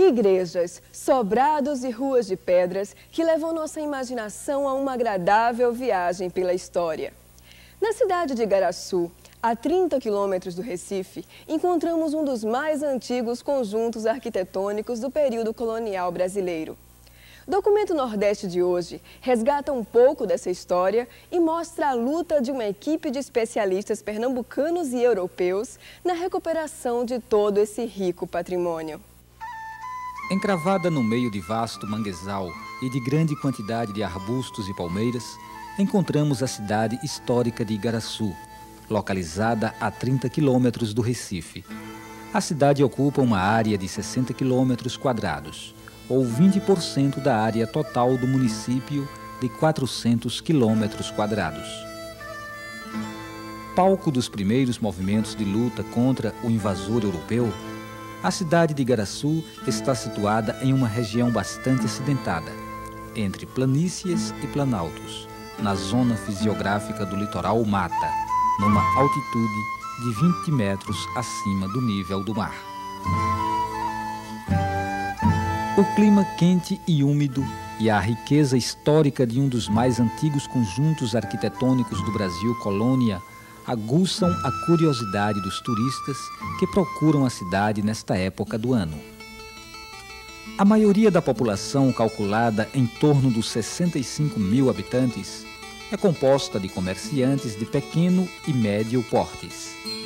Igrejas, sobrados e ruas de pedras que levam nossa imaginação a uma agradável viagem pela história. Na cidade de Igaraçu, a 30 quilômetros do Recife, encontramos um dos mais antigos conjuntos arquitetônicos do período colonial brasileiro. O Documento Nordeste de hoje resgata um pouco dessa história e mostra a luta de uma equipe de especialistas pernambucanos e europeus na recuperação de todo esse rico patrimônio. Encravada no meio de vasto manguezal e de grande quantidade de arbustos e palmeiras, encontramos a cidade histórica de Igaraçu, localizada a 30 quilômetros do Recife. A cidade ocupa uma área de 60 quilômetros quadrados, ou 20% da área total do município de 400 quilômetros quadrados. Palco dos primeiros movimentos de luta contra o invasor europeu, a cidade de Igaraçu está situada em uma região bastante acidentada, entre planícies e planaltos, na zona fisiográfica do litoral Mata, numa altitude de 20 metros acima do nível do mar. O clima quente e úmido e a riqueza histórica de um dos mais antigos conjuntos arquitetônicos do Brasil colônia aguçam a curiosidade dos turistas que procuram a cidade nesta época do ano. A maioria da população, calculada em torno dos 65 mil habitantes, é composta de comerciantes de pequeno e médio portes.